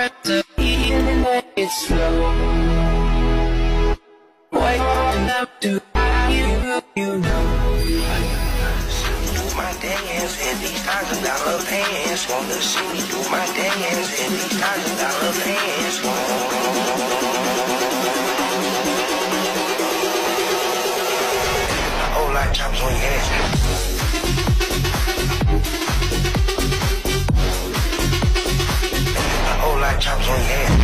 pressure, even when it's slow. Waking up to you know. My dance in these $1,000 pants. Wanna see me do my dance in these $1,000 pants. A whole lot of choppers on your ass. A whole lot of choppers on your ass.